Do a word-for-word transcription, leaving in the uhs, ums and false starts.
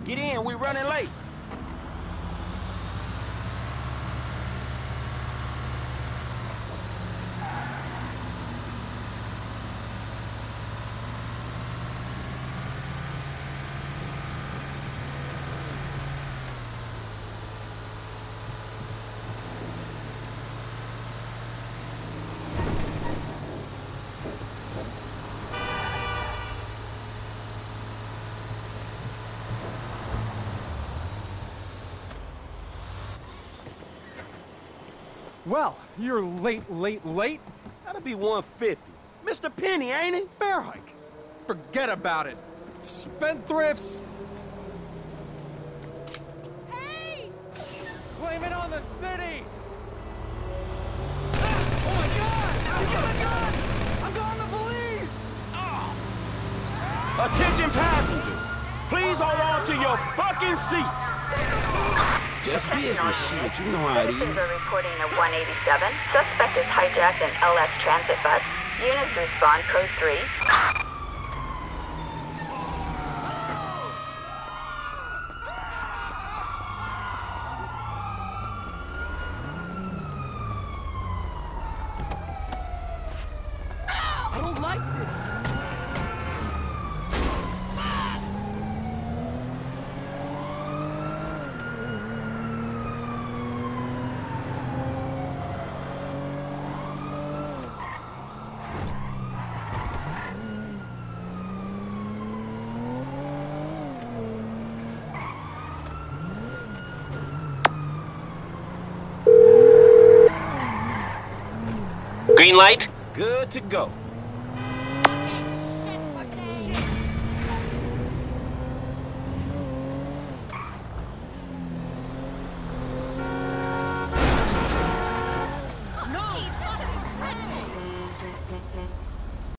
Get in, we're running late. Well, you're late, late, late. That'll be one fifty. Mister Penny, ain't it? Bear hike. Forget about it. Spendthrifts. Hey! Blame it on the city. Oh my God! He's got a gun! I'm calling the police! Attention passengers. Please hold on to your fucking seats. Just business shit, you know how it is. Officers are reporting a one eighty-seven. Suspect is hijacked an L S transit bus. Units respond code three. I don't like this. Green light? Good to go.